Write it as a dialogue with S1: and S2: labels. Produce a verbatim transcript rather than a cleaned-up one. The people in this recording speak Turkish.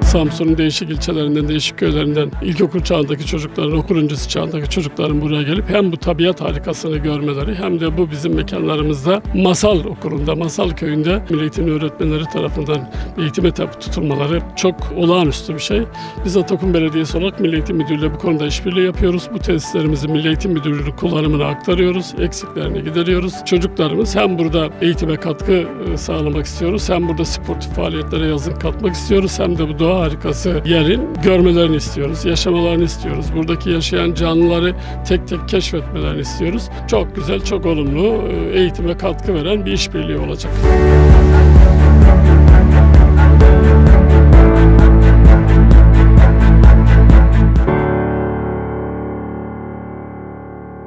S1: Samsun'un değişik ilçelerinden, değişik köylerinden ilkokul çağındaki çocukların, okul öncesi çağındaki çocukların buraya gelip hem bu tabiat harikasını görmeleri hem de bu bizim mekanlarımızda masal okulunda, masal köyünde Milli Eğitim öğretmenleri tarafından eğitime tabi tutulmaları çok olağanüstü bir şey. Biz Atakum Belediyesi olarak Milli Eğitim Müdürlüğü bu konuda işbirliği yapıyoruz. Bu tesislerimizi Milli Eğitim Müdürlüğü kullanımına aktarıyoruz, eksiklerini gideriyoruz. Çocuklarımız hem burada eğitime katkı sağlamak istiyoruz, hem burada sportif faaliyetlere yazın katmak istiyoruz, hem de bu doğa harikası yerin görmelerini istiyoruz, yaşamalarını istiyoruz. Buradaki yaşayan canlıları tek tek keşfetmelerini istiyoruz. Çok güzel, çok olumlu, eğitime katkı veren bir işbirliği olacak.